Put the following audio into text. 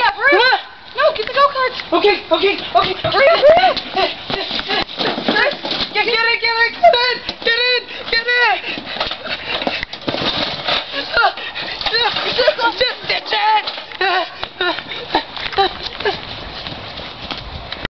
up, hurry up. No, get the go-karts. Okay. Hurry up.